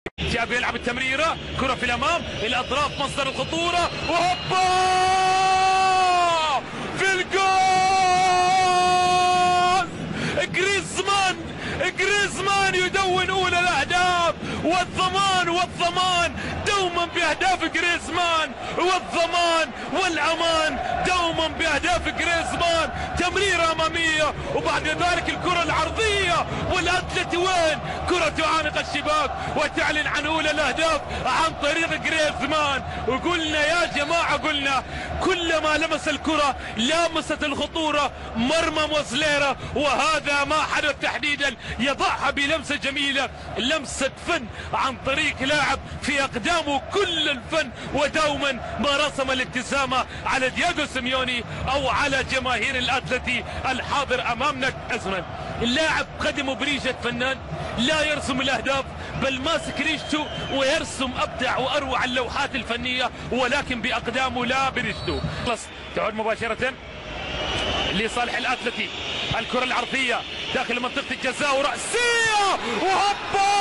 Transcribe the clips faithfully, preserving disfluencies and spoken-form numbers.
جاب يلعب التمريره، كره في الامام، الاطراف مصدر الخطوره، وهوبا في الجول. جريزمان جريزمان يدون اولى الاهداف، والضمان والضمان دوما باهداف جريزمان، والضمان والامان دوما باهداف جريزمان. تمريره اماميه وبعد ذلك الكره العرضيه، والاتلتي وين؟ كره تعانق الشباك وتعلن عن اولى الاهداف عن طريق جريزمان. وقلنا يا جماعه، قلنا كلما لمس الكره لامست الخطوره مرمى موزليرا، وهذا ما حدث تحديدا. يضعها بلمسه جميله، لمسه فن عن طريق لاعب في اقدامه كل الفن، ودوما ما رسم الابتسامه على دياغو سيميوني او على جماهير الاتلتي الحاضر امامنا. ازمن اللاعب قدمه بريشه فنان، لا يرسم الاهداف بل ماسك ريشته ويرسم ابدع واروع اللوحات الفنيه، ولكن باقدامه لا بريشته. خلص تعود مباشره لصالح الاتلتي. الكره العرضيه داخل منطقه الجزاء وراسيه، وهوبا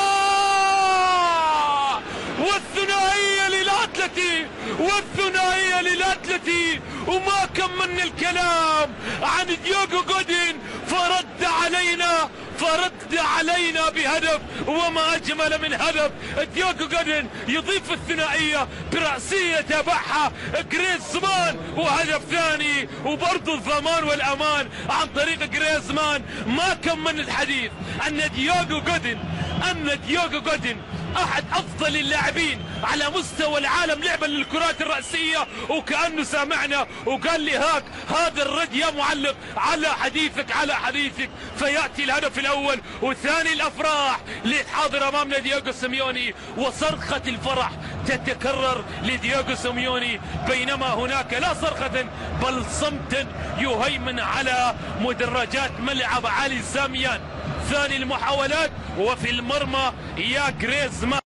والثنائيه للاتلتي، والثنائيه للاتلتي. وما كملنا الكلام عن دياغو جودين، فرد علينا فرد علينا بهدف، وما اجمل من هدف. دياغو جودين يضيف الثنائيه براسيه تابعها جريزمان، وهدف ثاني وبرضه الضمان والامان عن طريق جريزمان. ما كملنا الحديث ان دياغو جودين ان دياغو جودين احد افضل اللاعبين على مستوى العالم لعبا للكرات الرأسية، وكأنه سامعنا وقال لي هاك هذا الرد يا معلق على حديثك على حديثك. فيأتي الهدف الاول، والثاني الافراح للحاضر امامنا دياغو سيميوني، وصرخة الفرح تتكرر لدياغو سيميوني، بينما هناك لا صرخة بل صمت يهيمن على مدرجات ملعب علي ساميان. ثاني المحاولات وفي المرمى يا جريزمان.